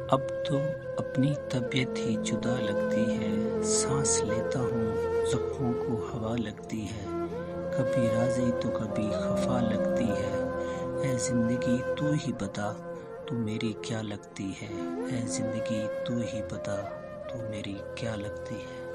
अब तो अपनी तबीयत ही जुदा लगती है, सांस लेता हूँ जख्मों को हवा लगती है, कभी राज़ी तो कभी खफा लगती है। ऐ जिंदगी तू ही बता, तू मेरी क्या लगती है। ऐ जिंदगी तू ही बता, तू मेरी क्या लगती है।